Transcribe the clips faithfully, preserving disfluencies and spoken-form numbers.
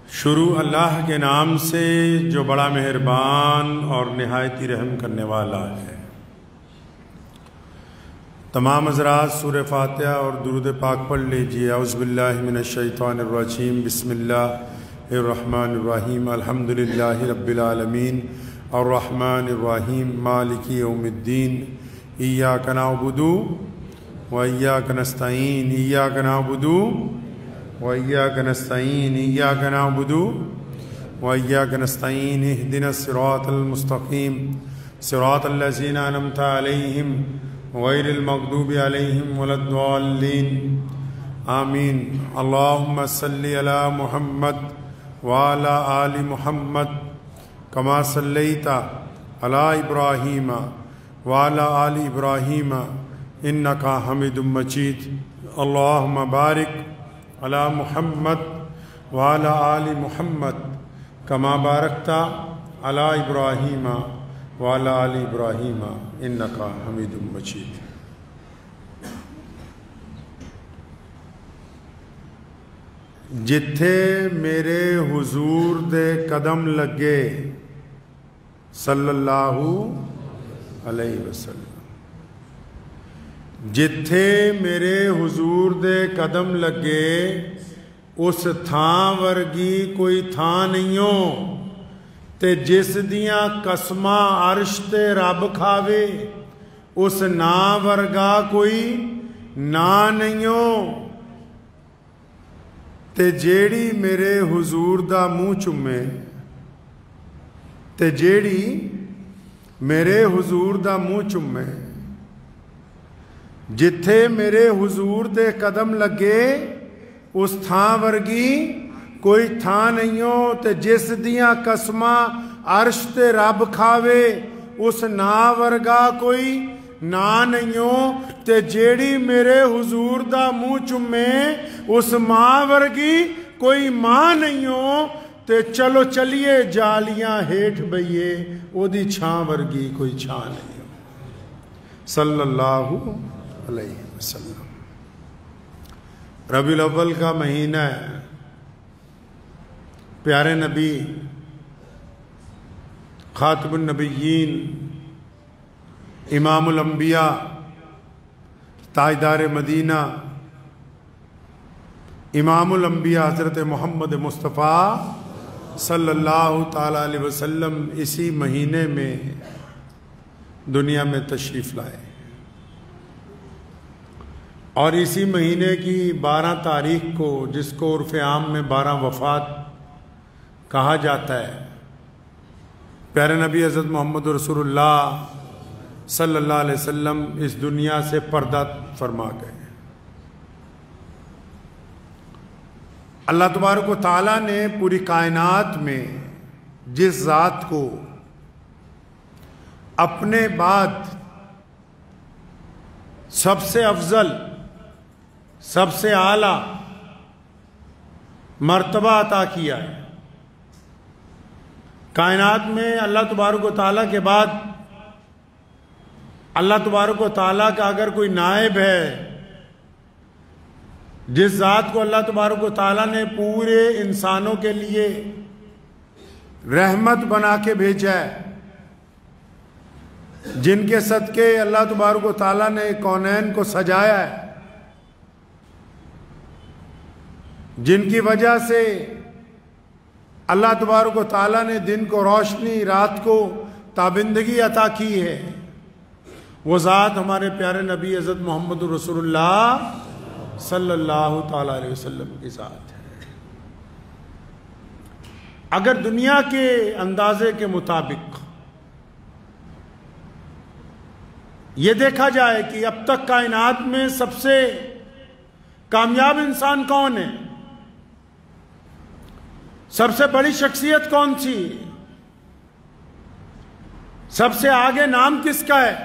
شروع اللہ کے نام سے جو بڑا مہربان اور نہایت رحم کرنے والا ہے۔ تمام حضرات سورہ فاتحہ اور درود پاک پڑھ لیجیے۔ اعوذ باللہ من الشیطان الرجیم، بسم اللہ الرحمن الرحیم، الحمدللہ رب العالمین، الرحمن الرحیم، مالک یوم الدین، ایاک نعبد و ایاک نستعین، ایاک نعبد وَإِيَّاكَ نَسْتَعِينُ إِيَّاكَ نَعْبُدُ وَإِيَّاكَ نَسْتَعِينُ اهْدِنَا الصِّرَاطَ الْمُسْتَقِيمَ صِرَاطَ الَّذِينَ أَنْعَمْتَ عَلَيْهِمْ غَيْرِ الْمَغْضُوبِ عَلَيْهِمْ وَلَا الضَّالِّينَ آمین۔ اللہم صلی علی محمد وعلی آل محمد کما صلیت علی ابراہیم وعلی آل ابراہیم انکا حمید مجید۔ اللہم بارک علی محمد وعلی آل محمد کما بارکت علی ابراہیم وعلی آل ابراہیم انکا حمید مجید۔ جتھے میرے حضور دے قدم لگے صلی اللہ علیہ وسلم، جتھے میرے حضور دے قدم لگے اس تھاں ورگی کوئی تھاں نہیں ہو، تے جس دیاں قسماں عرش تے رب کھاوے اس نا ورگا کوئی نا نہیں ہو، تے جیڑی میرے حضور دا منہ چومے تے جیڑی میرے حضور دا منہ چومے، جتھے میرے حضور دے قدم لگے اس تھاں ورگی کوئی تھاں نہیں ہو، تے جس دیاں قسماں عرش تے رب کھاوے اس نا ورگا کوئی نا نہیں ہو، تے جیڑی میرے حضور دا منہ چومے اس ماں ورگی کوئی ماں نہیں ہو، تے چلو چلیے جالیاں ہیٹھ بئیے او دی چھاں ورگی کوئی چھاں نہیں ہو، صلی اللہ علیہ وسلم۔ ربیع الاول کا مہینہ ہے، پیارے نبی خاتم النبیین، امام الانبیاء، تاجدار مدینہ، امام الانبیاء حضرت محمد مصطفیٰ صلی اللہ تعالیٰ علیہ وسلم اسی مہینے میں دنیا میں تشریف لائے، اور اسی مہینے کی بارہ تاریخ کو، جس کو عرف عام میں بارہ وفات کہا جاتا ہے، پیارے نبی حضرت محمد رسول اللہ صلی اللہ علیہ وسلم اس دنیا سے پردہ فرما گئے۔ اللہ تبارک و تعالیٰ نے پوری کائنات میں جس ذات کو اپنے بعد سب سے افضل، سب سے اعلیٰ مرتبہ عطا کیا ہے، کائنات میں اللہ تبارک و تعالیٰ کے بعد اللہ تبارک و تعالیٰ کا اگر کوئی نائب ہے، جس ذات کو اللہ تبارک و تعالیٰ نے پورے انسانوں کے لیے رحمت بنا کے بھیجا ہے، جن کے صدقے اللہ تبارک و تعالیٰ نے کونین کو سجایا ہے، جن کی وجہ سے اللہ تبارک و تعالیٰ نے دن کو روشنی، رات کو تابندگی عطا کی ہے، وہ ذات ہمارے پیارے نبی حضرت محمد رسول اللہ صلی اللہ تعالیٰ علیہ وسلم کی ذات ہے۔ اگر دنیا کے اندازے کے مطابق یہ دیکھا جائے کہ اب تک کائنات میں سب سے کامیاب انسان کون ہے، سب سے بڑی شخصیت کون سی، سب سے آگے نام کس کا ہے،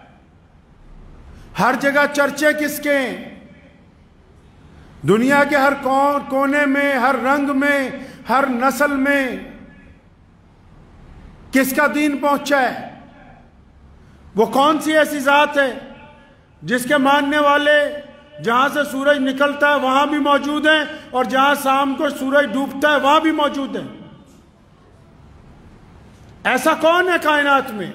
ہر جگہ چرچے کس کے ہیں، دنیا کے ہر کونے میں، ہر رنگ میں، ہر نسل میں کس کا دین پہنچا ہے، وہ کون سی ایسی ذات ہے جس کے ماننے والے جہاں سے سورج نکلتا ہے وہاں بھی موجود ہیں، اور جہاں شام کو سورج ڈوبتا ہے وہاں بھی موجود ہیں۔ ایسا کون ہے کائنات میں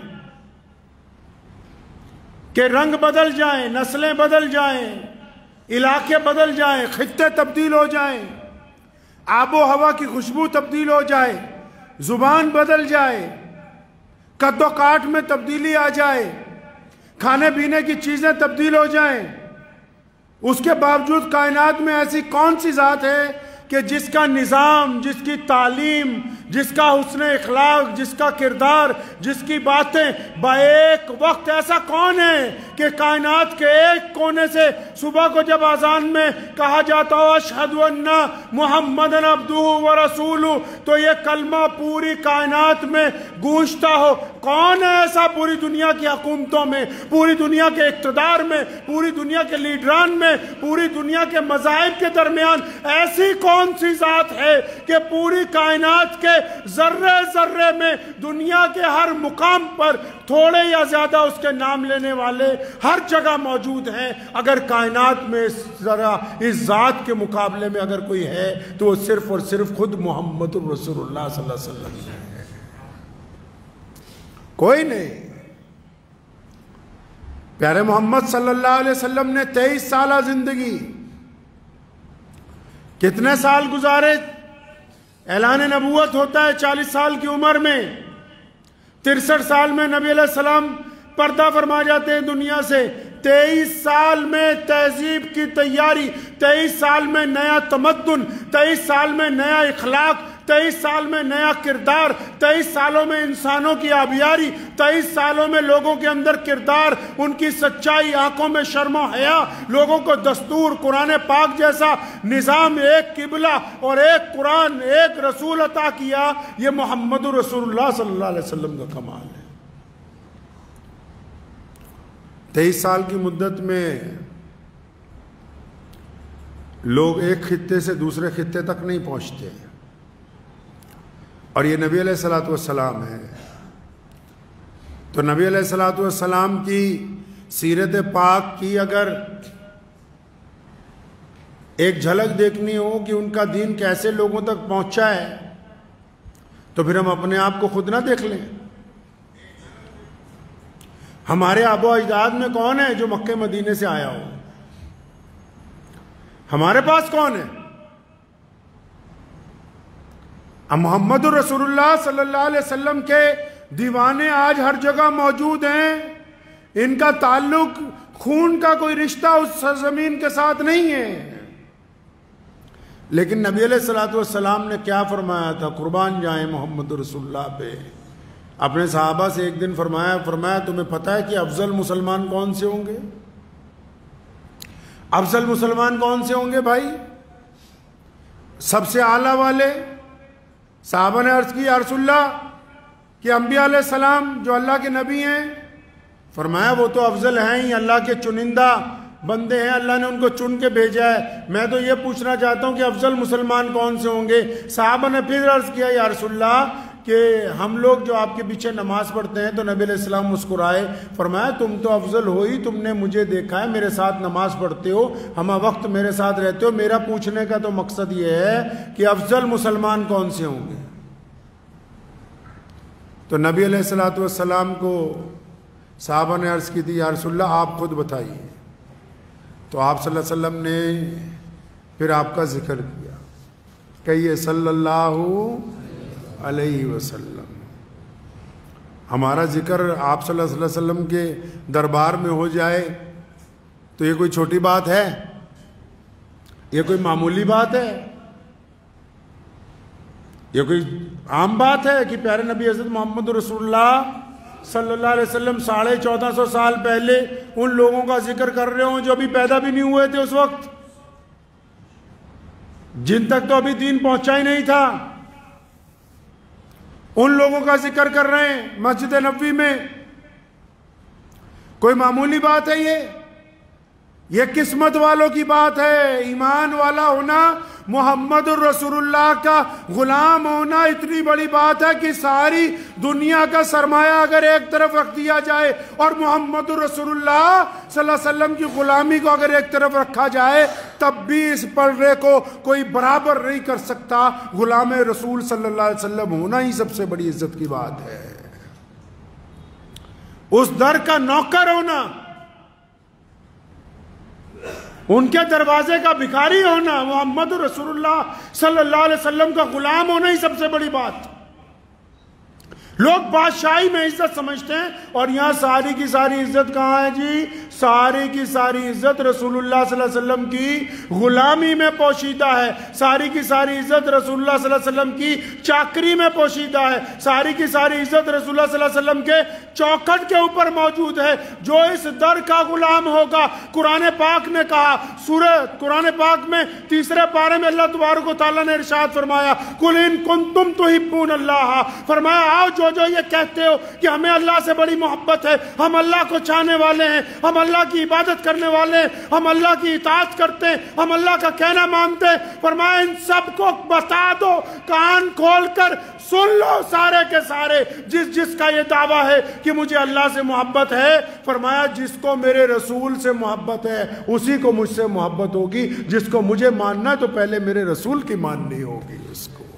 کہ رنگ بدل جائیں، نسلیں بدل جائیں، علاقے بدل جائیں، خطے تبدیل ہو جائیں، آب و ہوا کی خوشبو تبدیل ہو جائے، زبان بدل جائے، قد و کاٹ میں تبدیلی آ جائے، کھانے پینے کی چیزیں تبدیل ہو جائیں، اس کے باوجود کائنات میں ایسی کون سی ذات ہے کہ جس کا نظام، جس کی تعلیم، جس کا حسن اخلاق، جس کا کردار، جس کی باتیں با ایک وقت ایسا کون ہے کہ کائنات کے ایک کونے سے صبح کو جب اذان میں کہا جاتا ہو اشہد ان محمد عبدہ و رسولہ تو یہ کلمہ پوری کائنات میں گونجتا ہو؟ کون ہے ایسا پوری دنیا کی حکومتوں میں، پوری دنیا کے اقتدار میں، پوری دنیا کے لیڈران میں، پوری دنیا کے مذاہب کے درمیان ایسی کون سی ذات ہے کہ پوری کائنات کے ذرے ذرے میں دنیا کے ہر مقام پر تھوڑے یا زیادہ اس کے نام لینے والے ہر جگہ موجود ہیں؟ اگر کائنات میں ذرا اس ذات کے مقابلے میں اگر کوئی ہے تو وہ صرف اور صرف خود محمد رسول اللہ صلی اللہ علیہ وسلم ہے، کوئی نہیں۔ پیارے محمد صلی اللہ علیہ وسلم نے تیئیس سالہ زندگی کتنے سال گزارے؟ اعلان نبوت ہوتا ہے چالیس سال کی عمر میں، ترسٹھ سال میں نبی علیہ السلام پردہ فرما جاتے ہیں دنیا سے، تیئیس سال میں تہذیب کی تیاری، تیئیس سال میں نیا تمدن، تیئیس سال میں نیا اخلاق، تیئیس سال میں نیا کردار، تیئیس سالوں میں انسانوں کی آبیاری، تیئیس سالوں میں لوگوں کے اندر کردار، ان کی سچائی، آنکھوں میں شرم و حیا، لوگوں کو دستور، قرآن پاک جیسا نظام، ایک قبلہ اور ایک قرآن، ایک رسول عطا کیا۔ یہ محمد رسول اللہ صلی اللہ علیہ وسلم کا کمال ہے۔ تیئیس سال کی مدت میں لوگ ایک خطے سے دوسرے خطے تک نہیں پہنچتے، اور یہ نبی علیہ الصلوۃ والسلام ہے۔ تو نبی علیہ الصلوۃ والسلام کی سیرت پاک کی اگر ایک جھلک دیکھنی ہو کہ ان کا دین کیسے لوگوں تک پہنچا ہے تو پھر ہم اپنے آپ کو خود نہ دیکھ لیں۔ ہمارے آبا و اجداد میں کون ہے جو مکہ مدینے سے آیا ہو؟ ہمارے پاس کون ہے؟ محمد رسول اللہ صلی اللہ علیہ وسلم کے دیوانے آج ہر جگہ موجود ہیں، ان کا تعلق خون کا کوئی رشتہ اس سرزمین کے ساتھ نہیں ہے، لیکن نبی علیہ الصلوۃ والسلام نے کیا فرمایا تھا؟ قربان جائیں محمد رسول اللہ پہ۔ اپنے صحابہ سے ایک دن فرمایا فرمایا تمہیں پتہ ہے کہ افضل مسلمان کون سے ہوں گے؟ افضل مسلمان کون سے ہوں گے بھائی؟ سب سے اعلیٰ والے؟ صحابہ نے عرض کی یا رسول اللہ کہ انبیاء علیہ السلام جو اللہ کے نبی ہیں؟ فرمایا وہ تو افضل ہیں ہی، اللہ کے چنندہ بندے ہیں، اللہ نے ان کو چن کے بھیجا ہے۔ میں تو یہ پوچھنا چاہتا ہوں کہ افضل مسلمان کون سے ہوں گے؟ صحابہ نے پھر عرض کیا یا رسول اللہ کہ ہم لوگ جو آپ کے پیچھے نماز پڑھتے ہیں۔ تو نبی علیہ السلام مسکرائے، فرمایا تم تو افضل ہو ہی، تم نے مجھے دیکھا ہے، میرے ساتھ نماز پڑھتے ہو، ہمہ وقت میرے ساتھ رہتے ہو، میرا پوچھنے کا تو مقصد یہ ہے کہ افضل مسلمان کون سے ہوں گے؟ تو نبی علیہ الصلوۃ والسلام کو صحابہ نے عرض کی تھی یا رسول اللہ آپ خود بتائیے۔ تو آپ صلی اللہ علیہ وسلم نے پھر آپ کا ذکر کیا، کہیے صلی اللہ علیہ وسلم۔ ہمارا ذکر آپ صلی اللہ علیہ وسلم کے دربار میں ہو جائے تو یہ کوئی چھوٹی بات ہے؟ یہ کوئی معمولی بات ہے؟ یہ کوئی عام بات ہے کہ پیارے نبی حضرت محمد رسول اللہ صلی اللہ علیہ وسلم ساڑھے چودہ سو سال پہلے ان لوگوں کا ذکر کر رہے ہوں جو ابھی پیدا بھی نہیں ہوئے تھے اس وقت، جن تک تو ابھی دین پہنچا ہی نہیں تھا، ان لوگوں کا ذکر کر رہے ہیں مسجد نبوی میں؟ کوئی معمولی بات ہے یہ؟ یہ قسمت والوں کی بات ہے۔ ایمان والا ہونا محمد الرسول اللہ کا غلام ہونا اتنی بڑی بات ہے کہ ساری دنیا کا سرمایہ اگر ایک طرف رکھ دیا جائے اور محمد الرسول اللہ صلی اللہ علیہ وسلم کی غلامی کو اگر ایک طرف رکھا جائے تب بھی اس پلڑے کو کوئی برابر نہیں کر سکتا. غلام رسول صلی اللہ علیہ وسلم ہونا ہی سب سے بڑی عزت کی بات ہے. اس در کا نوکر ہونا، ان کے دروازے کا بھکاری ہونا، محمد رسول اللہ صلی اللہ علیہ وسلم کا غلام ہونا ہی سب سے بڑی بات. لوگ بادشاہی میں عزت سمجھتے ہیں اور یہاں ساری کی ساری عزت کہاں ہے جی؟ ساری کی ساری عزت رسول اللہ صلی اللہ علیہ وسلم کی غلامی میں پوشیدہ ہے. ساری کی ساری عزت رسول اللہ صلی اللہ علیہ وسلم کی چاکری میں پوشیدہ ہے. ساری کی ساری عزت رسول اللہ صلی اللہ علیہ وسلم کے چوکھٹ کے اوپر موجود ہے. جو اس در کا غلام ہوگا، قرآن پاک نے کہا، سورہ قرآن پاک میں تیسرے پارے میں اللہ تبارک و تعالیٰ نے ارشاد فرمایا قُلْ إِن كُنتُمْ تُحِبُّونَ اللَّهَ، فرمایا آؤ جو جو یہ کہتے ہو کہ ہمیں اللہ سے بڑی محبت ہے، ہم اللہ کو چاہنے والے ہیں، ہم اللہ کی عبادت کرنے والے ہیں، ہم اللہ کی اطاعت کرتے ہیں، ہم اللہ کا کہنا مانتے ہیں، فرمایا ان سب کو بتا دو، کان کھول کر سن لو سارے کے سارے، جس جس کا یہ دعویٰ ہے کہ مجھے اللہ سے محبت ہے، فرمایا جس کو میرے رسول سے محبت ہے اسی کو مجھ سے محبت ہوگی. جس کو مجھے ماننا تو پہلے میرے رسول کی ماننی ہوگی. اس کو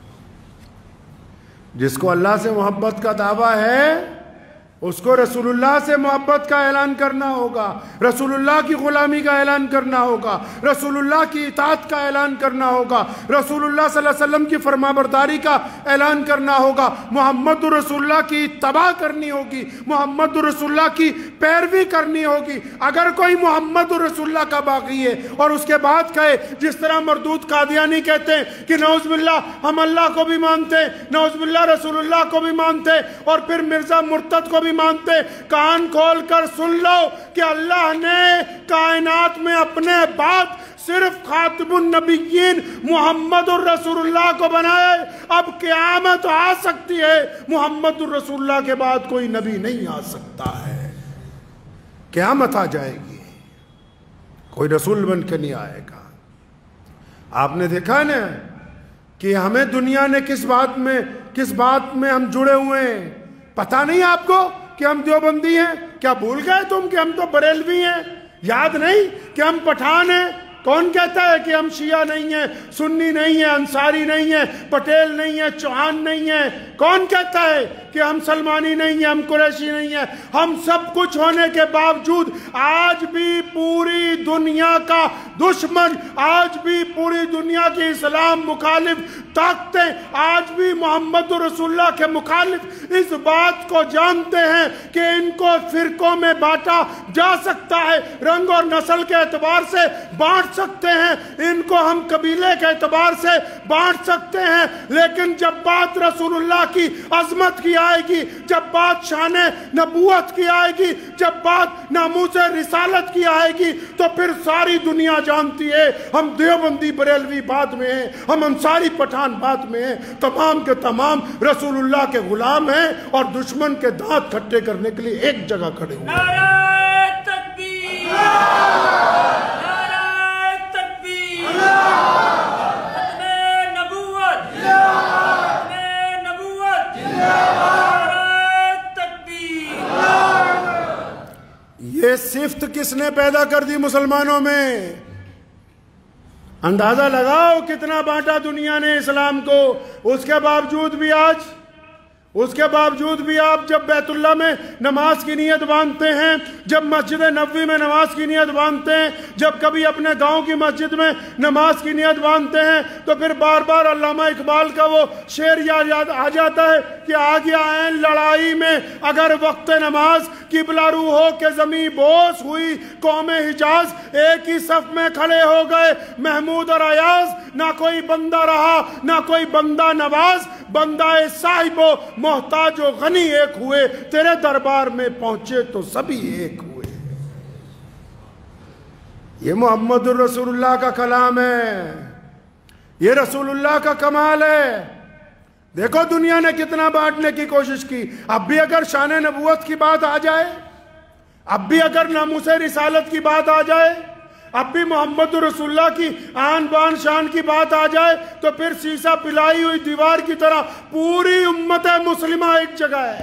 جس کو اللہ سے محبت کا دعویٰ ہے اس کو رسول اللہ سے محبت کا اعلان کرنا ہوگا، رسول اللہ کی غلامی کا اعلان کرنا ہوگا، رسول اللہ کی اطاعت کا اعلان کرنا ہوگا، رسول اللہ صلی اللہ علیہ وسلم کی فرمانبرداری کا اعلان کرنا ہوگا، محمد رسول اللہ کی اتباع کرنی ہوگی، محمد رسول اللہ کی پیروی کرنی ہوگی. اگر کوئی محمد رسول اللہ کا باغی ہے اور اس کے بعد کہے جس طرح مردود قادیانی کہتے ہیں کہ نعوذ باللہ ہم اللہ کو بھی مانتے ہیں، نعوذ باللہ رسول اللہ کو بھی مانتے ہیں، اور پھر مرزا مرتد کو بھی مانتے، کان کھول کر سن لو کہ اللہ نے کائنات میں اپنے بعد صرف خاتم النبیین محمد الرسول اللہ کو بنائے. اب قیامت آ سکتی ہے، محمد الرسول اللہ کے بعد کوئی نبی نہیں آ سکتا ہے. قیامت آ جائے گی، کوئی رسول بن کے نہیں آئے گا. آپ نے دیکھا نا کہ ہمیں دنیا نے کس بات میں کس بات میں ہم جڑے ہوئے ہیں. پتہ نہیں آپ کو کہ ہم دیوبندی ہیں؟ کیا بھول گئے تم کہ ہم تو بریلوی ہیں؟ یاد نہیں کہ ہم پٹھان ہیں؟ کون کہتا ہے کہ ہم شیعہ نہیں ہیں، سنی نہیں ہیں، انصاری نہیں ہیں، پٹیل نہیں ہیں، چوہان نہیں ہیں؟ کون کہتا ہے کہ ہم سلمانی نہیں ہیں، ہم قریشی نہیں ہیں؟ ہم سب کچھ ہونے کے باوجود آج بھی پوری دنیا کا دشمن، آج بھی پوری دنیا کی اسلام مخالف طاقتیں آج بھی محمد رسول اللہ کے مخالف اس بات کو جانتے ہیں کہ ان کو فرقوں میں بانٹا جا سکتا ہے، رنگ اور نسل کے اعتبار سے بانٹ سکتے ہیں، ان کو ہم قبیلے کے اعتبار سے بانٹ سکتے ہیں، لیکن جب بات رسول اللہ کی عظمت کی آئے گی، جب بات شان نبوت کی آئے گی، جب بات ناموس رسالت کی آئے گی، تو پھر ساری دنیا جانتی ہے ہم دیوبندی بریلوی بعد میں ہیں، ہم انصاری پٹھان بعد میں ہیں، تمام کے تمام رسول اللہ کے غلام ہیں اور دشمن کے دانت کھٹے کرنے کے لیے ایک جگہ کھڑے ہوئے. نعرہ تکبیر، نعرہ تکبیر، ختم نبوت، ختم نبوت، نعرہ تکبیر. یہ صفت کس نے پیدا کر دی مسلمانوں میں؟ اندازہ لگاؤ کتنا بانٹا دنیا نے اسلام کو. اس کے باوجود بھی آج اس کے باوجود بھی آپ جب بیت اللہ میں نماز کی نیت باندھتے ہیں، جب مسجد نبوی میں نماز کی نیت باندھتے ہیں، جب کبھی اپنے گاؤں کی مسجد میں نماز کی نیت باندھتے ہیں، تو پھر بار بار علامہ اقبال کا وہ شعر یاد آ جاتا ہے کہ آ گیا ہے لڑائی میں اگر وقت نماز، قبلہ رو ہو کے زمین بوس ہوئی قوم حجاز، ایک ہی صف میں کھڑے ہو گئے محمود اور ایاز، نہ کوئی بندہ رہا نہ کوئی بندہ نواز، بندہ صاحب و محتاج و غنی ایک ہوئے، تیرے دربار میں پہنچے تو سبھی ایک ہوئے. یہ محمد الرسول اللہ کا کلام ہے، یہ رسول اللہ کا کمال ہے. دیکھو دنیا نے کتنا بانٹنے کی کوشش کی. اب بھی اگر شان نبوت کی بات آ جائے، اب بھی اگر ناموس رسالت کی بات آ جائے، اب بھی محمد رسول اللہ کی آن بان شان کی بات آ جائے تو پھر سیسا پلائی ہوئی دیوار کی طرح پوری امت مسلمہ ایک جگہ ہے.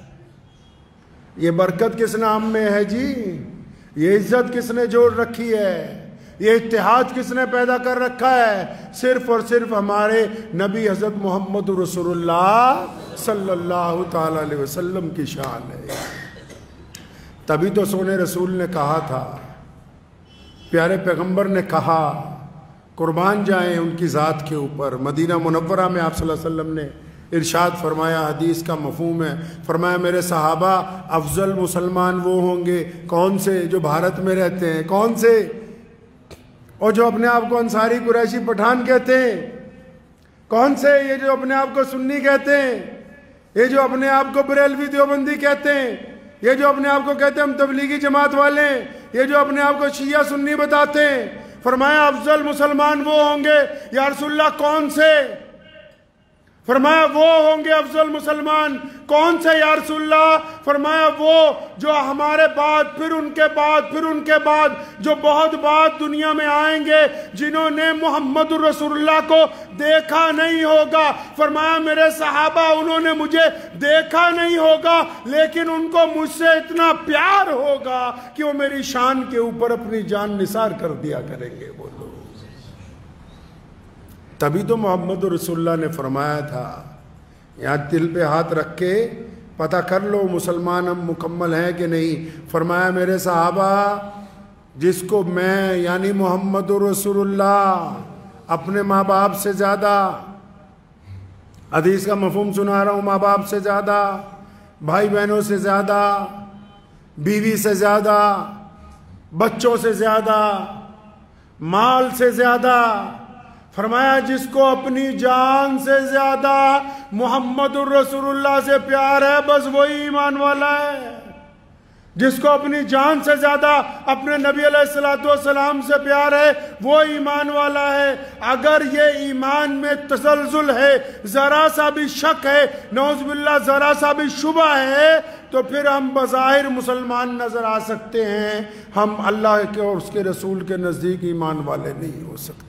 یہ برکت کس نام میں ہے جی؟ یہ عزت کس نے جوڑ رکھی ہے؟ یہ اتحاد کس نے پیدا کر رکھا ہے؟ صرف اور صرف ہمارے نبی حضرت محمد رسول اللہ صلی اللہ تعالی علیہ وسلم کی شان ہے. تبھی تو سونے رسول نے کہا تھا، پیارے پیغمبر نے کہا، قربان جائیں ان کی ذات کے اوپر. مدینہ منورہ میں آپ صلی اللہ علیہ وسلم نے ارشاد فرمایا، حدیث کا مفہوم ہے، فرمایا میرے صحابہ افضل مسلمان وہ ہوں گے کون سے؟ جو بھارت میں رہتے ہیں. کون سے؟ اور جو اپنے آپ کو انصاری قریشی پٹھان کہتے ہیں. کون سے؟ یہ جو اپنے آپ کو سنی کہتے ہیں، یہ جو اپنے آپ کو بریلوی دیوبندی کہتے ہیں، یہ جو اپنے آپ کو کہتے ہیں ہم تبلیغی جماعت والے ہیں، یہ جو اپنے آپ کو شیعہ سنی بتاتے ہیں. فرمایا افضل مسلمان وہ ہوں گے. یا رسول اللہ کون سے؟ فرمایا وہ ہوں گے افضل مسلمان. کون سے یا رسول اللہ؟ فرمایا وہ جو ہمارے بعد، پھر ان کے بعد، پھر ان کے بعد جو بہت بعد دنیا میں آئیں گے، جنہوں نے محمد رسول اللہ کو دیکھا نہیں ہوگا. فرمایا میرے صحابہ انہوں نے مجھے دیکھا نہیں ہوگا، لیکن ان کو مجھ سے اتنا پیار ہوگا کہ وہ میری شان کے اوپر اپنی جان نثار کر دیا کریں گے وہ لوگ. تبھی تو محمد رسول اللہ نے فرمایا تھا، یہاں دل پہ ہاتھ رکھ کے پتہ کر لو مسلمان ہم مکمل ہیں کہ نہیں. فرمایا میرے صحابہ جس کو میں یعنی محمد رسول اللہ اپنے ماں باپ سے زیادہ، حدیث کا مفہوم سنا رہا ہوں، ماں باپ سے زیادہ، بھائی بہنوں سے زیادہ، بیوی سے زیادہ، بچوں سے زیادہ، مال سے زیادہ، فرمایا جس کو اپنی جان سے زیادہ محمد الرسول اللہ سے پیار ہے بس وہی ایمان والا ہے. جس کو اپنی جان سے زیادہ اپنے نبی علیہ السلام سے پیار ہے وہ ایمان والا ہے. اگر یہ ایمان میں تزلزل ہے، ذرا سا بھی شک ہے، نعوذ باللہ ذرا سا بھی شبہ ہے، تو پھر ہم بظاہر مسلمان نظر آ سکتے ہیں، ہم اللہ کے اور اس کے رسول کے نزدیک ایمان والے نہیں ہو سکتے.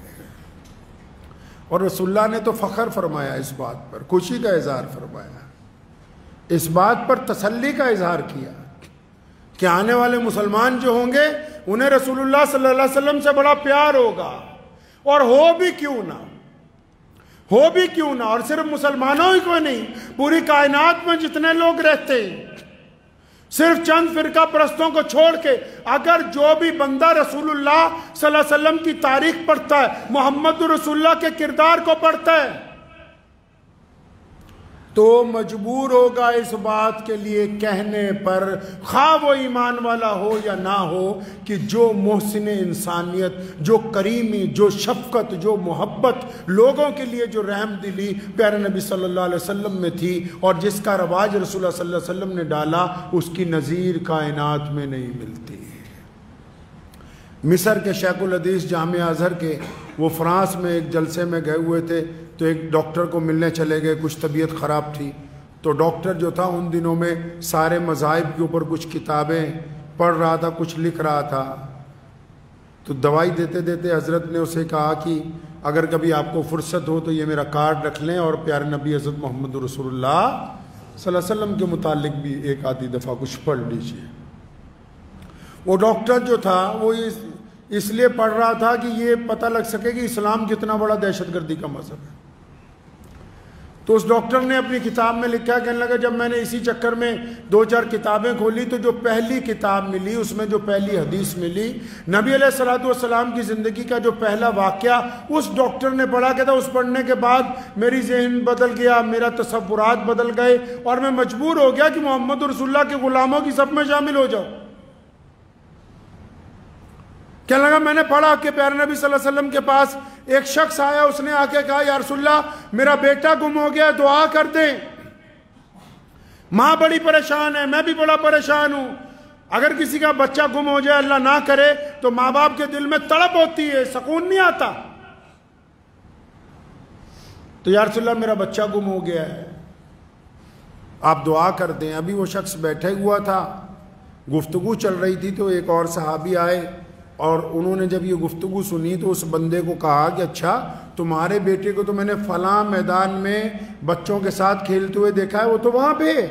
اور رسول اللہ نے تو فخر فرمایا اس بات پر، خوشی کا اظہار فرمایا، اس بات پر تسلی کا اظہار کیا کہ آنے والے مسلمان جو ہوں گے انہیں رسول اللہ صلی اللہ علیہ وسلم سے بڑا پیار ہوگا. اور ہو بھی کیوں نہ، ہو بھی کیوں نہ، اور صرف مسلمانوں ہی کو نہیں، پوری کائنات میں جتنے لوگ رہتے ہیں، صرف چند فرقہ پرستوں کو چھوڑ کے اگر جو بھی بندہ رسول اللہ صلی اللہ علیہ وسلم کی تاریخ پڑھتا ہے، محمد رسول اللہ کے کردار کو پڑھتا ہے، تو مجبور ہوگا اس بات کے لیے کہنے پر، خواہ وہ ایمان والا ہو یا نہ ہو، کہ جو محسن انسانیت، جو کریمی، جو شفقت، جو محبت، لوگوں کے لیے جو رحم دلی پیارے نبی صلی اللہ علیہ وسلم میں تھی، اور جس کا رواج رسول اللہ صلی اللہ علیہ وسلم نے ڈالا، اس کی نظیر کائنات میں نہیں ملتی. مصر کے شیخ الحدیث جامعہ ازہر کے وہ فرانس میں ایک جلسے میں گئے ہوئے تھے، تو ایک ڈاکٹر کو ملنے چلے گئے، کچھ طبیعت خراب تھی. تو ڈاکٹر جو تھا ان دنوں میں سارے مذاہب کے اوپر کچھ کتابیں پڑھ رہا تھا، کچھ لکھ رہا تھا. تو دوائی دیتے دیتے حضرت نے اسے کہا کہ اگر کبھی آپ کو فرصت ہو تو یہ میرا کارڈ رکھ لیں اور پیارے نبی حضرت محمد رسول اللہ صلی اللہ علیہ وسلم کے متعلق بھی ایک آدھی دفعہ کچھ پڑھ لیجئے. وہ ڈاکٹر جو تھا وہ اس اس لیے پڑھ رہا تھا کہ یہ پتہ لگ سکے کہ اسلام کتنا بڑا دہشت گردی کا مذہب ہے. تو اس ڈاکٹر نے اپنی کتاب میں لکھا، کہنے لگا جب میں نے اسی چکر میں دو چار کتابیں کھولی تو جو پہلی کتاب ملی، اس میں جو پہلی حدیث ملی، نبی علیہ الصلوۃ والسلام کی زندگی کا جو پہلا واقعہ اس ڈاکٹر نے پڑھا، کہتا اس پڑھنے کے بعد میری ذہن بدل گیا، میرا تصورات بدل گئے، اور میں مجبور ہو گیا کہ محمد رسول اللہ کے غلاموں کی صف میں شامل ہو جاؤ. کہنے لگا میں نے پڑھا کہ پیارے نبی صلی اللہ علیہ وسلم کے پاس ایک شخص آیا، اس نے آ کے کہا یا رسول اللہ میرا بیٹا گم ہو گیا، دعا کر دیں. ماں بڑی پریشان ہے، میں بھی بڑا پریشان ہوں. اگر کسی کا بچہ گم ہو جائے، اللہ نہ کرے، تو ماں باپ کے دل میں تڑپ ہوتی ہے، سکون نہیں آتا. تو یا رسول اللہ میرا بچہ گم ہو گیا ہے، آپ دعا کر دیں. ابھی وہ شخص بیٹھے ہوا تھا، گفتگو چل رہی تھی، تو ایک اور صحابی آئے اور انہوں نے جب یہ گفتگو سنی تو اس بندے کو کہا کہ اچھا تمہارے بیٹے کو تو میں نے فلاں میدان میں بچوں کے ساتھ کھیلتے ہوئے دیکھا ہے، وہ تو وہاں پہ۔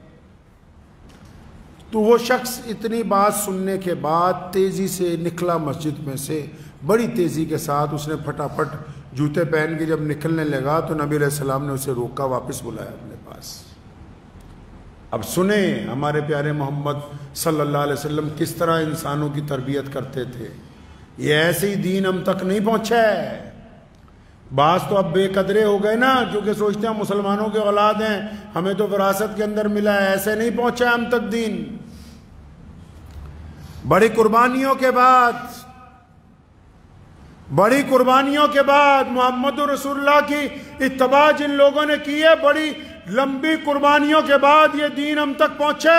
تو وہ شخص اتنی بات سننے کے بعد تیزی سے نکلا مسجد میں سے، بڑی تیزی کے ساتھ اس نے پھٹافٹ جوتے پہن کے جب نکلنے لگا تو نبی علیہ السلام نے اسے روکا، واپس بلایا اپنے پاس۔ اب سنیں ہمارے پیارے محمد صلی اللہ علیہ وسلم کس طرح انسانوں کی تربیت کرتے تھے۔ یہ ایسے ہی دین ہم تک نہیں پہنچا ہے۔ بعض تو اب بے قدرے ہو گئے نا، کیونکہ سوچتے ہیں مسلمانوں کے اولاد ہیں، ہمیں تو وراثت کے اندر ملا ہے، ایسے نہیں پہنچا ہے ہم تک دین۔ بڑی قربانیوں کے بعد بڑی قربانیوں کے بعد محمد رسول اللہ کی اتباع جن لوگوں نے کی ہے، بڑی لمبی قربانیوں کے بعد یہ دین ہم تک پہنچے۔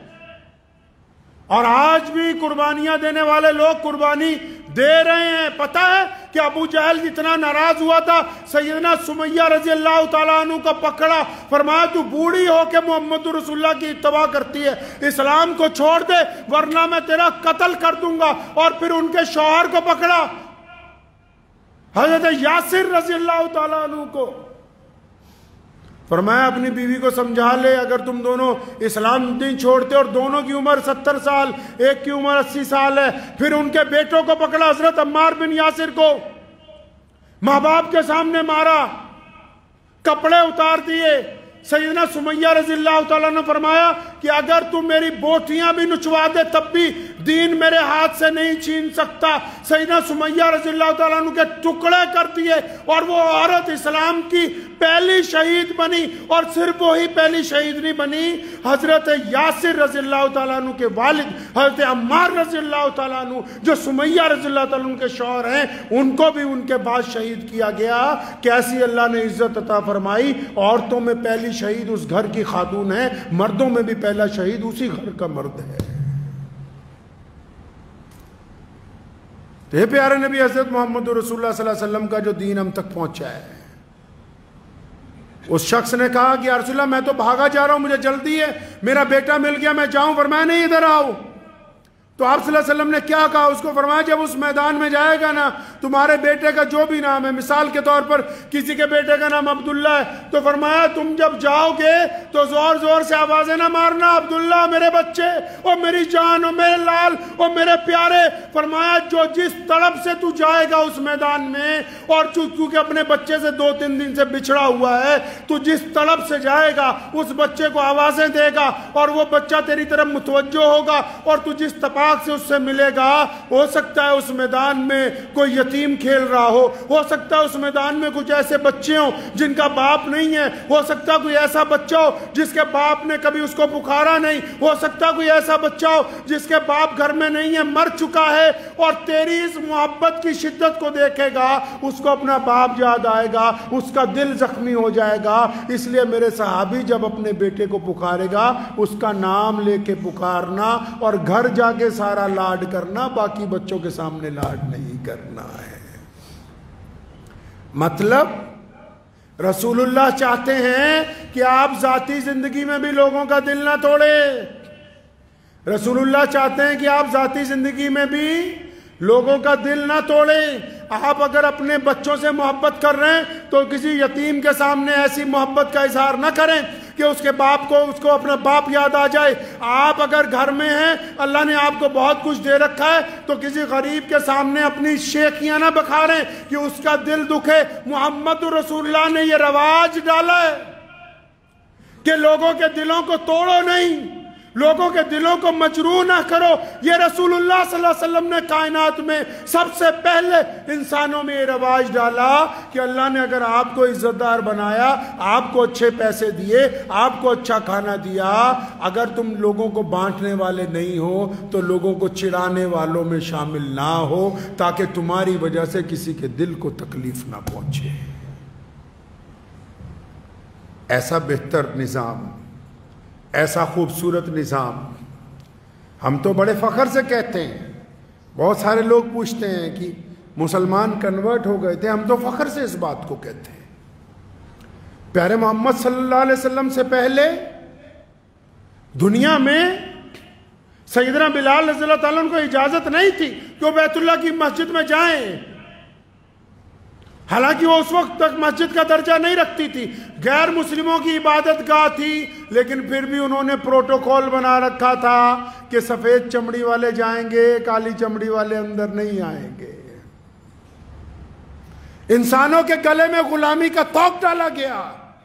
اور آج بھی قربانیاں دینے والے لوگ قربانی دے رہے ہیں۔ پتہ ہے کہ ابو جہل جتنا ناراض ہوا تھا، سیدنا سمیہ رضی اللہ تعالیٰ عنہ کا پکڑا، فرمایا تو بوڑھی ہو کے محمد رسول اللہ کی اتباع کرتی ہے، اسلام کو چھوڑ دے ورنہ میں تیرا قتل کر دوں گا۔ اور پھر ان کے شوہر کو پکڑا، حضرت یاسر رضی اللہ تعالیٰ عنہ کو، فرمایا اپنی بیوی کو سمجھا لے، اگر تم دونوں اسلام نہیں چھوڑتے، اور دونوں کی عمر ستر سال، ایک کی عمر اسی سال ہے۔ پھر ان کے بیٹوں کو پکڑا، حضرت عمار بن یاسر کو ماں باپ کے سامنے مارا، کپڑے اتار دیے۔ سیدنا سمیہ رضی اللہ تعالیٰ نے فرمایا کہ اگر تم میری بوٹیاں بھی نچوا دے تب بھی دین میرے ہاتھ سے نہیں چھین سکتا۔ سیدنا سمیہ رضی اللہ تعالیٰ عنہ کے ٹکڑے کر دیے، اور وہ عورت اسلام کی پہلی شہید بنی۔ اور صرف وہی پہلی شہید نہیں بنی، حضرت یاسر رضی اللہ تعالیٰ عنہ کے والد حضرت عمار رضی اللہ تعالیٰ عنہ جو سمیہ رضی اللہ تعالیٰ عنہ کے شوہر ہیں، ان کو بھی ان کے بعد شہید کیا گیا۔ کیسی اللہ نے عزت عطا فرمائی، عورتوں میں پہلی شہید اس گھر کی خاتون ہے، مردوں میں بھی پہلا شہید اسی گھر کا مرد ہے۔ یہ پیارے نبی حضرت محمد رسول اللہ صلی اللہ علیہ وسلم کا جو دین ہم تک پہنچا ہے۔ اس شخص نے کہا کہ یا رسول اللہ میں تو بھاگا جا رہا ہوں، مجھے جلدی ہے، میرا بیٹا مل گیا، میں جاؤں، فرمایا نہیں ادھر آؤ۔ تو آپ صلی اللہ علیہ وسلم نے کیا کہا اس کو؟ فرمایا جب اس میدان میں جائے گا نا، تمہارے بیٹے کا جو بھی نام ہے، مثال کے طور پر کسی کے بیٹے کا نام عبداللہ ہے، تو فرمایا تم جب جاؤ گے تو زور زور سے آوازیں نہ مارنا، عبداللہ میرے بچے، اور میری جان، اور میرے لال، اور میرے پیارے۔ فرمایا جو جس طرف سے تو جائے گا اس میدان میں، اور چونکہ اپنے بچے سے دو تین دن سے بچھڑا ہوا ہے، تو جس طرف سے جائے گا اس بچے کو آوازیں دے گا، اور وہ بچہ تیری طرف متوجہ ہوگا، اور تو جس تپاک سے اس سے ملے گا، ہو سکتا ہے اس میدان میں کوئی یتیم کھیل رہا ہو ہو سکتا ہے اس میدان میں کچھ ایسے بچے ہوں جن کا باپ نہیں ہے، ہو سکتا ہے کوئی ایسا بچہ ہو جس کے باپ نے کبھی اس کو پکارا نہیں، ہو سکتا ہے کوئی ایسا بچہ ہو جس کے باپ گھر میں نہیں ہے، مر چکا ہے، اور تیری اس محبت کی شدت کو دیکھے گا، اس کو اپنا باپ یاد آئے گا، اس کا دل زخمی ہو جائے گا۔ اس لیے میرے صحابی جب اپنے بیٹے کو پکارے گا اس کا نام لے کے پکارنا، اور گھر جا کے سارا لاڈ کرنا، باقی بچوں کے سامنے لاڈ نہیں کرنا ہے۔ مطلب رسول اللہ چاہتے ہیں کہ آپ ذاتی زندگی میں بھی لوگوں کا دل نہ توڑے۔ رسول اللہ چاہتے ہیں کہ آپ ذاتی زندگی میں بھی لوگوں کا دل نہ توڑیں۔ آپ اگر اپنے بچوں سے محبت کر رہے ہیں تو کسی یتیم کے سامنے ایسی محبت کا اظہار نہ کریں کہ اس کے باپ کو اس کو اپنا باپ یاد آ جائے۔ آپ اگر گھر میں ہیں، اللہ نے آپ کو بہت کچھ دے رکھا ہے، تو کسی غریب کے سامنے اپنی شیخیاں نہ بکھاریں کہ اس کا دل دکھے۔ محمد رسول اللہ نے یہ رواج ڈالا ہے کہ لوگوں کے دلوں کو توڑو نہیں، لوگوں کے دلوں کو مجروح نہ کرو۔ یہ رسول اللہ صلی اللہ علیہ وسلم نے کائنات میں سب سے پہلے انسانوں میں یہ رواج ڈالا کہ اللہ نے اگر آپ کو عزت دار بنایا، آپ کو اچھے پیسے دیے، آپ کو اچھا کھانا دیا، اگر تم لوگوں کو بانٹنے والے نہیں ہو تو لوگوں کو چڑھانے والوں میں شامل نہ ہو، تاکہ تمہاری وجہ سے کسی کے دل کو تکلیف نہ پہنچے۔ ایسا بہتر نظام، ایسا خوبصورت نظام ہم تو بڑے فخر سے کہتے ہیں۔ بہت سارے لوگ پوچھتے ہیں کہ مسلمان کنورٹ ہو گئے تھے، ہم تو فخر سے اس بات کو کہتے ہیں۔ پیارے محمد صلی اللہ علیہ وسلم سے پہلے دنیا میں سیدنا بلال رضی اللہ تعالیٰ عنہ کو اجازت نہیں تھی کہ وہ بیت اللہ کی مسجد میں جائیں، حالانکہ وہ اس وقت تک مسجد کا درجہ نہیں رکھتی تھی، غیر مسلموں کی عبادت گاہ تھی، لیکن پھر بھی انہوں نے پروٹوکول بنا رکھا تھا کہ سفید چمڑی والے جائیں گے، کالی چمڑی والے اندر نہیں آئیں گے۔ انسانوں کے گلے میں غلامی کا توق ڈالا گیا،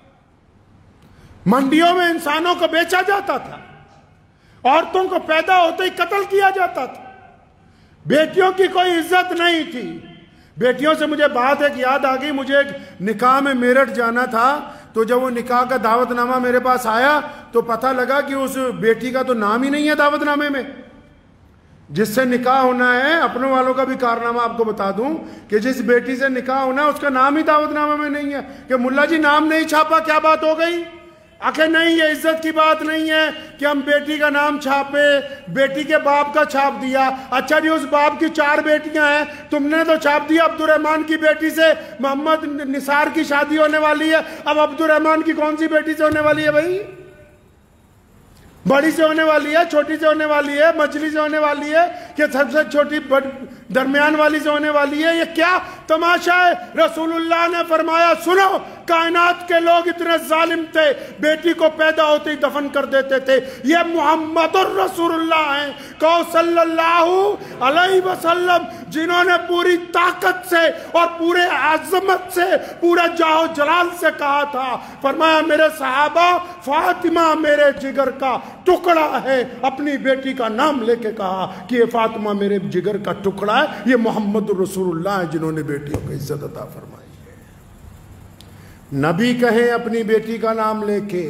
منڈیوں میں انسانوں کو بیچا جاتا تھا، عورتوں کو پیدا ہوتے ہی قتل کیا جاتا تھا، بیٹیوں کی کوئی عزت نہیں تھی۔ بیٹیوں سے مجھے بات ایک یاد آ گئی، مجھے ایک نکاح میں میرٹھ جانا تھا، تو جب وہ نکاح کا دعوت نامہ میرے پاس آیا تو پتہ لگا کہ اس بیٹی کا تو نام ہی نہیں ہے دعوت نامے میں، جس سے نکاح ہونا ہے۔ اپنے والوں کا بھی کارنامہ آپ کو بتا دوں کہ جس بیٹی سے نکاح ہونا ہے اس کا نام ہی دعوت نامے میں نہیں ہے، کہ ملا جی نام نہیں چھاپا، کیا بات ہو گئی؟ آخر نہیں، یہ عزت کی بات نہیں ہے کہ ہم بیٹی کا نام چھاپے، بیٹی کے باپ کا چھاپ دیا۔ اچھا جی، اس باپ کی چار بیٹیاں ہیں، تم نے تو چھاپ دیا عبد الرحمن کی بیٹی سے محمد نثار کی شادی ہونے والی ہے، اب عبد الرحمن کی کون سی بیٹی سے ہونے والی ہے بھائی؟ بڑی سے ہونے والی ہے، چھوٹی سے ہونے والی ہے، مجلی سے ہونے والی ہے، کہ سب سے چھوٹی درمیان والی سے ہونے والی ہے؟ یہ کیا تماشا ہے؟ رسول اللہ نے فرمایا سنو، کائنات کے لوگ اتنے ظالم تھے، بیٹی کو پیدا ہوتے ہی دفن کر دیتے تھے، یہ محمد الرسول اللہ ہیں کہو صلی اللہ علیہ وسلم، جنہوں نے پوری طاقت سے اور پورے عظمت سے، پورا جاہ و جلال سے کہا تھا، فرمایا میرے صحابہ فاطمہ میرے جگر کا ٹکڑا ہے، اپنی بیٹی کا نام لے کے کہا کہ یہ فاطمہ میرے جگر کا ٹکڑا ہے، یہ محمد رسول اللہ ہیں جنہوں نے بیٹیوں کو عزت عطا فرمائی ہے۔ نبی کہیں اپنی بیٹی کا نام لے کے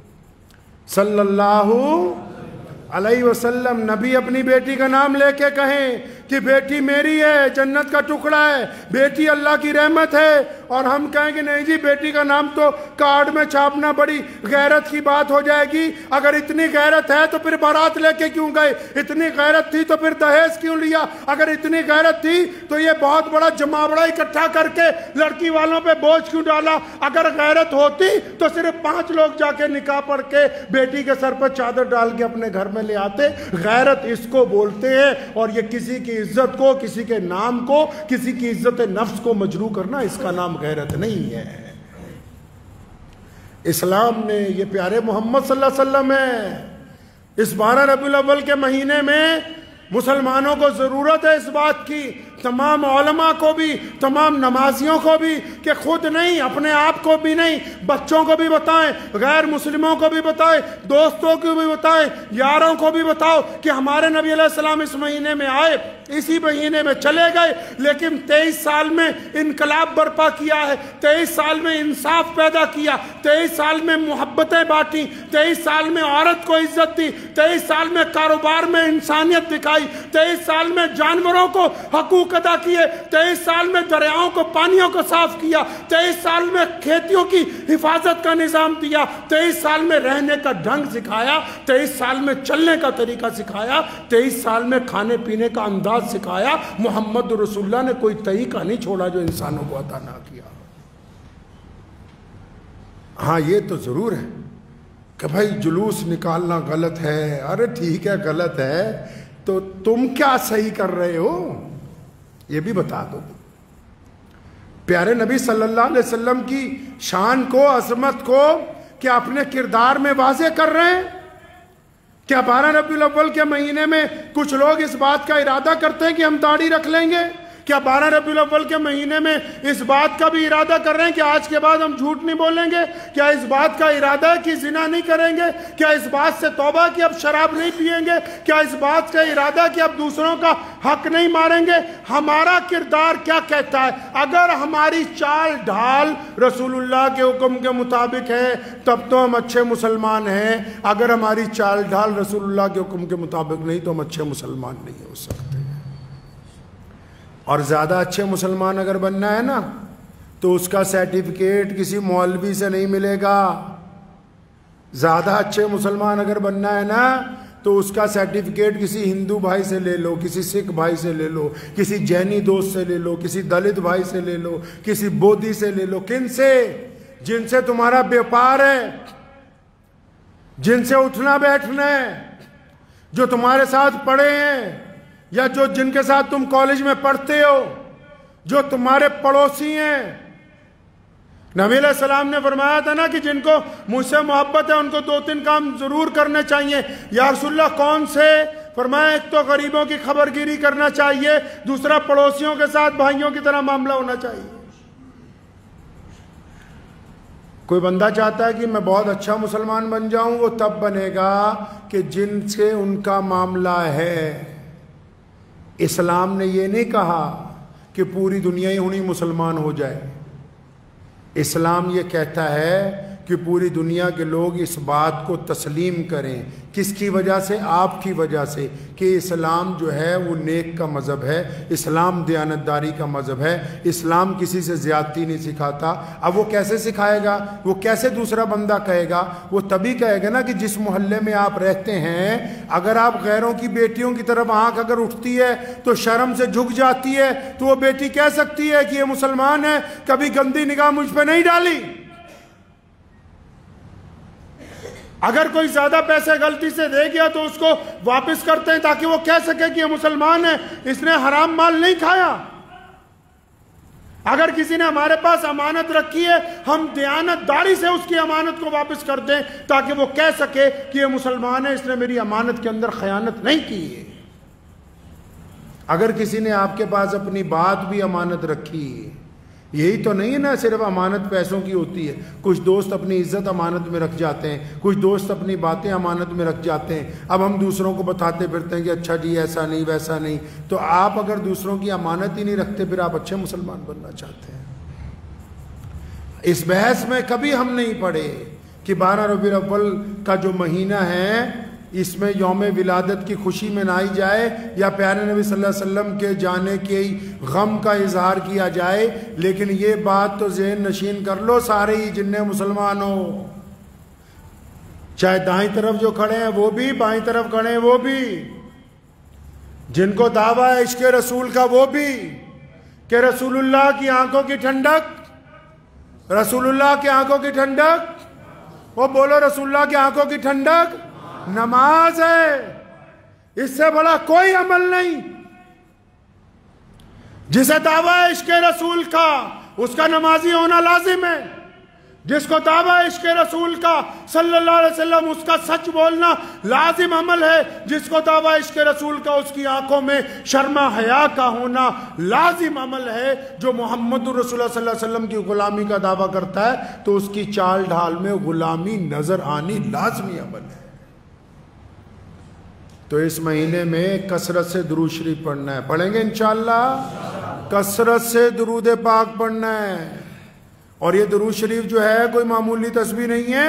صلی اللہ علیہ وسلم، نبی اپنی بیٹی کا نام لے کے کہیں کہ بیٹی میری ہے، جنت کا ٹکڑا ہے، بیٹی اللہ کی رحمت ہے، اور ہم کہیں کہ نہیں جی بیٹی کا نام تو کارڈ میں چھاپنا بڑی غیرت کی بات ہو جائے گی، اگر اتنی غیرت ہے تو پھر بارات لے کے کیوں گئے؟ اتنی غیرت تھی تو پھر دہیز کیوں لیا؟ اگر اتنی غیرت تھی تو یہ بہت بڑا جماوڑا اکٹھا کر کے لڑکی والوں پہ بوجھ کیوں ڈالا؟ اگر غیرت ہوتی تو صرف پانچ لوگ جا کے نکاح پڑھ کے بیٹی کے سر پر چادر ڈال کے اپنے گھر میں لے آتے۔ غیرت اس کو بولتے ہیں، اور یہ کسی کی عزت کو، کسی کے نام کو، کسی کی عزت نفس کو مجروح کرنا، اس کا نام غیرت نہیں ہے۔ اسلام نے، یہ پیارے محمد صلی اللہ علیہ وسلم ہے، اس بارہ ربیع الاول کے مہینے میں مسلمانوں کو ضرورت ہے اس بات کی، تمام علماء کو بھی، تمام نمازیوں کو بھی، کہ خود نہیں، اپنے آپ کو بھی نہیں، بچوں کو بھی بتائیں، غیر مسلموں کو بھی بتائیں، دوستوں کو بھی بتائیں، یاروں کو بھی بتاؤ کہ ہمارے نبی علیہ السلام اس مہینے میں آئے، اسی مہینے میں چلے گئے، لیکن تیئیس سال میں انقلاب برپا کیا ہے، تیئیس سال میں انصاف پیدا کیا، تیئیس سال میں محبتیں بانٹی، تیئیس سال میں عورت کو عزت دی، تیئیس سال میں کاروبار میں انسانیت دکھائی، تیئیس سال میں جانوروں کو حقوق ادا کیے، تیئیس سال میں دریاؤں کو، پانیوں کو صاف کیا، تیئیس سال میں کھیتیوں کی حفاظت کا نظام دیا، تیئیس سال میں رہنے کا ڈھنگ سکھایا، تیئیس سال میں چلنے کا طریقہ سکھایا، تیئیس سال میں کھانے پینے کا انداز سکھایا۔ محمد رسول اللہ نے کوئی طریقہ نہیں چھوڑا جو انسانوں کو عطا نہ کیا۔ ہاں یہ تو ضرور ہے کہ بھائی جلوس نکالنا غلط ہے، ارے ٹھیک ہے غلط ہے، تو تم کیا صحیح کر رہے ہو یہ بھی بتا دو۔ پیارے نبی صلی اللہ علیہ وسلم کی شان کو، عظمت کو کیا اپنے کردار میں واضح کر رہے ہیں؟ کیا بارہ ربیع الاول کے مہینے میں کچھ لوگ اس بات کا ارادہ کرتے ہیں کہ ہم داڑھی رکھ لیں گے؟ کیا بارہ ربیع الاول کے مہینے میں اس بات کا بھی ارادہ کر رہے ہیں کہ آج کے بعد ہم جھوٹ نہیں بولیں گے؟ کیا اس بات کا ارادہ ہے کہ زنا نہیں کریں گے؟ کیا اس بات سے توبہ کہ اب شراب نہیں پئیں گے؟ کیا اس بات کا ارادہ ہے کہ اب دوسروں کا حق نہیں ماریں گے؟ ہمارا کردار کیا کہتا ہے؟ اگر ہماری چال ڈھال رسول اللہ کے حکم کے مطابق ہے تب تو ہم اچھے مسلمان ہیں، اگر ہماری چال ڈھال رسول اللہ کے حکم کے مطابق نہیں تو ہم اچھے مسلمان نہیں ہو سکتے۔ اور زیادہ اچھے مسلمان اگر بننا ہے نا تو اس کا سرٹیفکیٹ کسی مولوی سے نہیں ملے گا۔ زیادہ اچھے مسلمان اگر بننا ہے نا تو اس کا سرٹیفکیٹ کسی ہندو بھائی سے لے لو، کسی سکھ بھائی سے لے لو، کسی جینی دوست سے لے لو، کسی دلت بھائی سے لے لو، کسی بودھی سے لے لو۔ کن سے؟ جن سے تمہارا بیپار ہے، جن سے اٹھنا بیٹھنا ہے، جو تمہارے ساتھ پڑھے ہیں یا جو جن کے ساتھ تم کالج میں پڑھتے ہو، جو تمہارے پڑوسی ہیں. نبی علیہ السلام نے فرمایا تھا نا کہ جن کو مجھ سے محبت ہے ان کو دو تین کام ضرور کرنے چاہیے. یا رسول اللہ کون سے؟ فرمایا ایک تو غریبوں کی خبر گیری کرنا چاہیے، دوسرا پڑوسیوں کے ساتھ بھائیوں کی طرح معاملہ ہونا چاہیے. کوئی بندہ چاہتا ہے کہ میں بہت اچھا مسلمان بن جاؤں، وہ تب بنے گا کہ جن سے ان کا معاملہ ہے. اسلام نے یہ نہیں کہا کہ پوری دنیا ہی انہی مسلمان ہو جائے. اسلام یہ کہتا ہے کہ پوری دنیا کے لوگ اس بات کو تسلیم کریں. کس کی وجہ سے؟ آپ کی وجہ سے، کہ اسلام جو ہے وہ نیک کا مذہب ہے، اسلام دیانتداری کا مذہب ہے، اسلام کسی سے زیادتی نہیں سکھاتا. اب وہ کیسے سکھائے گا؟ وہ کیسے دوسرا بندہ کہے گا؟ وہ تبھی کہے گا نا کہ جس محلے میں آپ رہتے ہیں اگر آپ غیروں کی بیٹیوں کی طرف آنکھ اگر اٹھتی ہے تو شرم سے جھک جاتی ہے تو وہ بیٹی کہہ سکتی ہے کہ یہ مسلمان ہے، کبھی گندی نگاہ مجھ پہ نہیں ڈالی. اگر کوئی زیادہ پیسے غلطی سے دے گیا تو اس کو واپس کرتے ہیں تاکہ وہ کہہ سکے کہ یہ مسلمان ہے، اس نے حرام مال نہیں کھایا. اگر کسی نے ہمارے پاس امانت رکھی ہے ہم دیانتداری سے اس کی امانت کو واپس کر دیں تاکہ وہ کہہ سکے کہ یہ مسلمان ہے، اس نے میری امانت کے اندر خیانت نہیں کی ہے. اگر کسی نے آپ کے پاس اپنی بات بھی امانت رکھی ہے، یہی تو نہیں ہے نا صرف امانت پیسوں کی ہوتی ہے. کچھ دوست اپنی عزت امانت میں رکھ جاتے ہیں، کچھ دوست اپنی باتیں امانت میں رکھ جاتے ہیں. اب ہم دوسروں کو بتاتے پھرتے ہیں کہ اچھا جی ایسا نہیں ویسا نہیں. تو آپ اگر دوسروں کی امانت ہی نہیں رکھتے پھر آپ اچھے مسلمان بننا چاہتے ہیں. اس بحث میں کبھی ہم نہیں پڑے کہ بارہ ربیع الاول کا جو مہینہ ہے اس میں یوم ولادت کی خوشی منائی جائے یا پیارے نبی صلی اللہ علیہ وسلم کے جانے کے غم کا اظہار کیا جائے. لیکن یہ بات تو ذہن نشین کر لو سارے ہی جنہیں مسلمان ہو، چاہے دائیں طرف جو کھڑے ہیں وہ بھی، بائیں طرف کھڑے ہیں وہ بھی، جن کو دعویٰ ہے عشق رسول کا وہ بھی، کہ رسول اللہ کی آنکھوں کی ٹھنڈک، رسول اللہ کی آنکھوں کی ٹھنڈک، وہ بولو رسول اللہ کی آنکھوں کی ٹھنڈک نماز ہے. اس سے بڑا کوئی عمل نہیں. جسے دعویٰ ہے عشق رسول کا اس کا نمازی ہونا لازم ہے. جس کو دعویٰ ہے عشق رسول کا صلی اللہ علیہ وسلم اس کا سچ بولنا لازم عمل ہے. جس کو دعویٰ عشق رسول کا اس کی آنکھوں میں شرم حیا کا ہونا لازم عمل ہے. جو محمد رسول اللہ صلی اللہ علیہ وسلم کی غلامی کا دعویٰ کرتا ہے تو اس کی چال ڈھال میں غلامی نظر آنی لازمی عمل ہے. تو اس مہینے میں کثرت سے درود شریف پڑھنا ہے. پڑھیں گے انشاءاللہ. کثرت سے درود پاک پڑھنا ہے. اور یہ درود شریف جو ہے کوئی معمولی تسبیح نہیں ہے.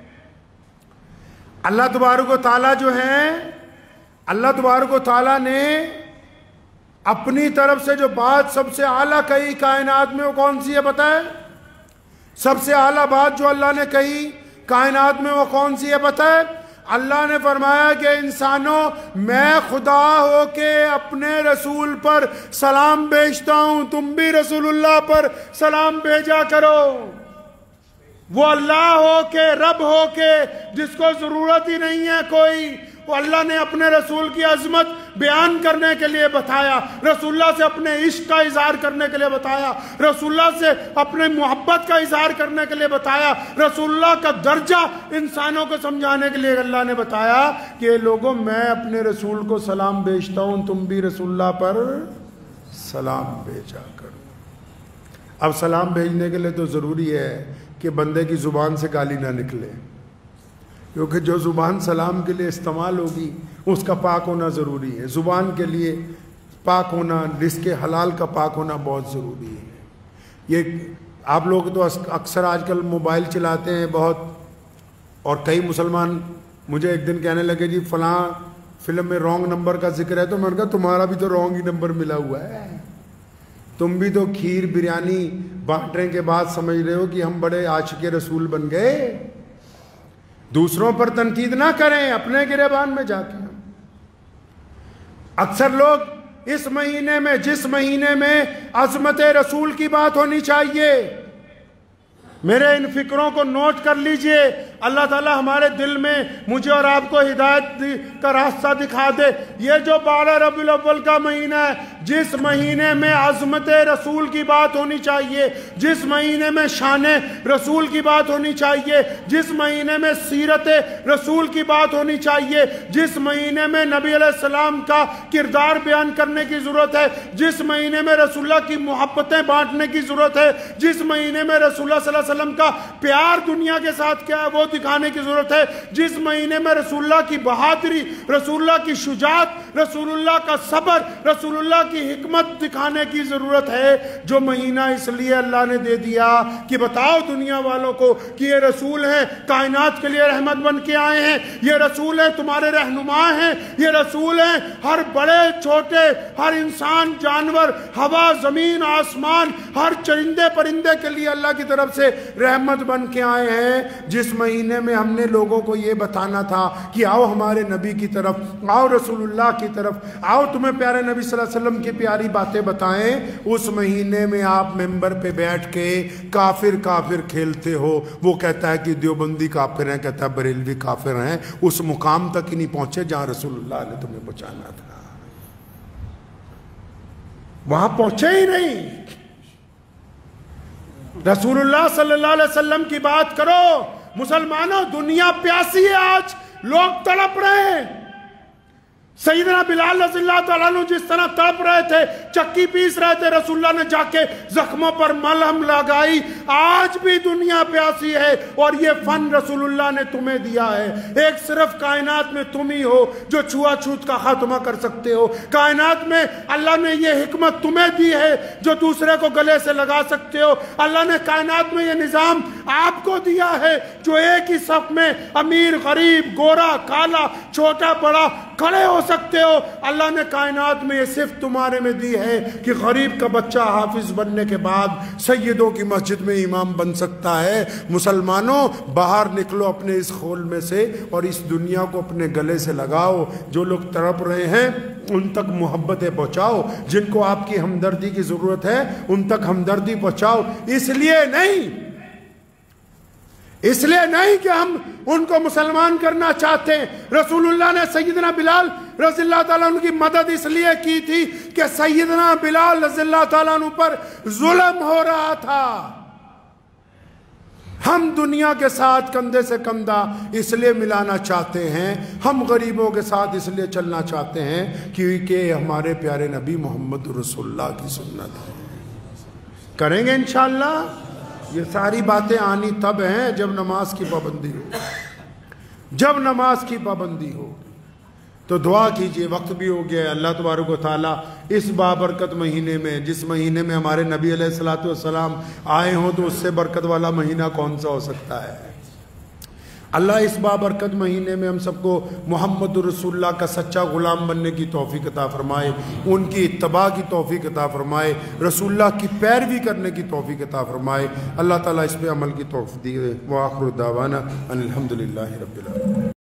اللہ تبارک و تعالیٰ جو ہے اللہ تبارک و تعالیٰ نے اپنی طرف سے جو بات سب سے اعلیٰ کہی کائنات میں وہ کون سی ہے پتہ ہے؟ سب سے اعلیٰ بات جو اللہ نے کہی کائنات میں وہ کون سی ہے پتہ ہے؟ اللہ نے فرمایا کہ انسانوں میں خدا ہو کے اپنے رسول پر سلام بھیجتا ہوں، تم بھی رسول اللہ پر سلام بھیجا کرو. وہ اللہ ہو کے رب ہو کے جس کو ضرورت ہی نہیں ہے کوئی، وہ اللہ نے اپنے رسول کی عظمت بیان کرنے کے لیے بتایا، رسول اللہ سے اپنے عشق کا اظہار کرنے کے لیے بتایا، رسول اللہ سے اپنے محبت کا اظہار کرنے کے لیے بتایا، رسول اللہ کا درجہ انسانوں کو سمجھانے کے لیے اللہ نے بتایا کہ لوگوں میں اپنے رسول کو سلام بھیجتا ہوں، تم بھی رسول اللہ پر سلام بھیجا کرو. اب سلام بھیجنے کے لیے تو ضروری ہے کہ بندے کی زبان سے گالی نہ نکلے، کیونکہ جو زبان سلام کے لیے استعمال ہوگی اس کا پاک ہونا ضروری ہے. زبان کے لیے پاک ہونا، رزق حلال کا پاک ہونا بہت ضروری ہے. یہ آپ لوگ تو اکثر آج کل موبائل چلاتے ہیں بہت، اور کئی مسلمان مجھے ایک دن کہنے لگے جی فلاں فلم میں رانگ نمبر کا ذکر ہے، تو میں نے کہا تمہارا بھی تو رانگ ہی نمبر ملا ہوا ہے. تم بھی تو کھیر بریانی بانٹنے کے بعد سمجھ رہے ہو کہ ہم بڑے عاشق رسول بن گئے. دوسروں پر تنقید نہ کریں، اپنے گریبان میں جا کے. اکثر لوگ اس مہینے میں جس مہینے میں عظمت رسول کی بات ہونی چاہیے، میرے ان فکروں کو نوٹ کر لیجئے. اللہ تعالیٰ ہمارے دل میں مجھے اور آپ کو ہدایت کا راستہ دکھا دے۔ یہ جو بارہ ربیع الاول کا مہینہ ہے، جس مہینے میں عظمت رسول کی بات ہونی چاہیے، جس مہینے میں شان رسول کی بات ہونی چاہیے، جس مہینے میں سیرت رسول کی بات ہونی چاہیے، جس مہینے میں نبی علیہ السلام کا کردار بیان کرنے کی ضرورت ہے، جس مہینے میں رسول اللہ کی محبتیں بانٹنے کی ضرورت ہے، جس مہینے میں رسول اللہ صلی اللہ علیہ وسلم کا پیار دنیا کے ساتھ کیا ہے وہ دکھانے کی ضرورت ہے، جس مہینے میں رسول اللہ کی بہادری، رسول اللہ کی شجاعت، رسول اللہ کا صبر، رسول اللہ کی حکمت دکھانے کی ضرورت ہے، جو مہینہ اس لیے اللہ نے دے دیا کہ بتاؤ دنیا والوں کو کہ یہ رسول ہیں، کائنات کے لیے رحمت بن کے آئے ہیں، یہ رسول ہیں تمہارے رہنما ہیں، یہ رسول ہیں ہر بڑے چھوٹے، ہر انسان، جانور، ہوا، زمین، آسمان، ہر چرندے پرندے کے لیے اللہ کی طرف سے رحمت بن کے آئے ہیں۔ جس مہینے میں ہم نے لوگوں کو یہ بتانا تھا کہ آؤ ہمارے نبی کی طرف، آؤ رسول اللہ کی طرف، آؤ تمہیں پیارے نبی صلی اللہ علیہ وسلم کی پیاری باتیں بتائیں، اس مہینے میں آپ ممبر پہ بیٹھ کے کافر کافر کھیلتے ہو۔ وہ کہتا ہے کہ دیوبندی کافر ہیں، کہتا ہے بریلوی کافر ہیں، اس مقام تک ہی نہیں پہنچے جہاں رسول اللہ نے تمہیں پہنچانا تھا، وہاں پہنچے ہی نہیں۔ رسول اللہ صلی اللہ علیہ وسلم کی بات کرو۔ مسلمانوں، دنیا پیاسی ہے، آج لوگ تڑپ رہے ہیں۔ سیدنا بلال رضی اللہ تعالیٰ عنہ جس طرح تڑپ رہے تھے، چکی پیس رہے تھے، رسول اللہ نے جا کے زخموں پر ملہم لگائی۔ آج بھی دنیا پیاسی ہے، اور یہ فن رسول اللہ نے تمہیں دیا ہے۔ ایک صرف کائنات میں تم ہی ہو جو چھوا چھوت کا خاتمہ کر سکتے ہو۔ کائنات میں اللہ نے یہ حکمت تمہیں دی ہے جو دوسرے کو گلے سے لگا سکتے ہو۔ اللہ نے کائنات میں یہ نظام آپ کو دیا ہے جو ایک ہی صف میں امیر، غریب، گورا، کالا، چھوٹا بڑا کھڑے ہو سکتے ہو۔ اللہ نے کائنات میں یہ صفت تمہارے میں دی ہے کہ غریب کا بچہ حافظ بننے کے بعد سیدوں کی مسجد میں امام بن سکتا ہے۔ مسلمانوں، باہر نکلو اپنے اس خول میں سے اور اس دنیا کو اپنے گلے سے لگاؤ۔ جو لوگ تڑپ رہے ہیں ان تک محبتیں پہنچاؤ، جن کو آپ کی ہمدردی کی ضرورت ہے ان تک ہمدردی پہنچاؤ۔ اس لیے نہیں اس لیے نہیں کہ ہم ان کو مسلمان کرنا چاہتے ہیں۔ رسول اللہ نے سیدنا بلال رضی اللہ تعالیٰ عنہ کی مدد اس لیے کی تھی کہ سیدنا بلال رضی اللہ تعالیٰ عنہ پر ظلم ہو رہا تھا۔ ہم دنیا کے ساتھ کندھے سے کندھا اس لیے ملانا چاہتے ہیں، ہم غریبوں کے ساتھ اس لیے چلنا چاہتے ہیں کیونکہ ہمارے پیارے نبی محمد رسول اللہ کی سنت ہے۔ کریں گے انشاءاللہ۔ یہ ساری باتیں آنی تب ہیں جب نماز کی پابندی ہو، جب نماز کی پابندی ہو۔ تو دعا کیجئے، وقت بھی ہو گیا ہے۔ اللہ تبارک و تعالیٰ اس بابرکت مہینے میں، جس مہینے میں ہمارے نبی علیہ الصلوۃ والسلام آئے ہوں، تو اس سے برکت والا مہینہ کون سا ہو سکتا ہے؟ اللہ اس بابرکت مہینے میں ہم سب کو محمد رسول اللہ کا سچا غلام بننے کی توفیق عطا فرمائے، ان کی اتباع کی توفیق عطا فرمائے، رسول اللہ کی پیروی کرنے کی توفیق عطا فرمائے۔ اللہ تعالیٰ اس پہ عمل کی توفیق دے۔ وآخر دعوانا ان الحمدللہ رب العالمین۔